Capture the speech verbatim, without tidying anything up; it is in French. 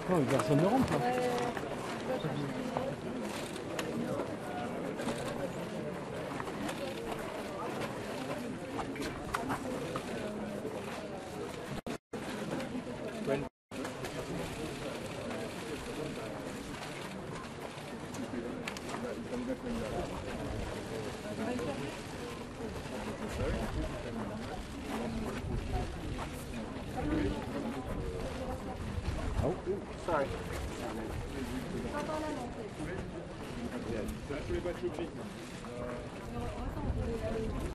Non, mais personne ne rentre là. Oh, sorry.